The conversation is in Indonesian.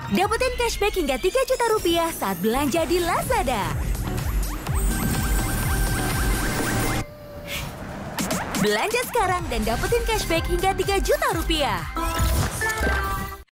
Dapetin cashback hingga 3 juta rupiah saat belanja di Lazada. Belanja sekarang dan dapetin cashback hingga 3 juta rupiah.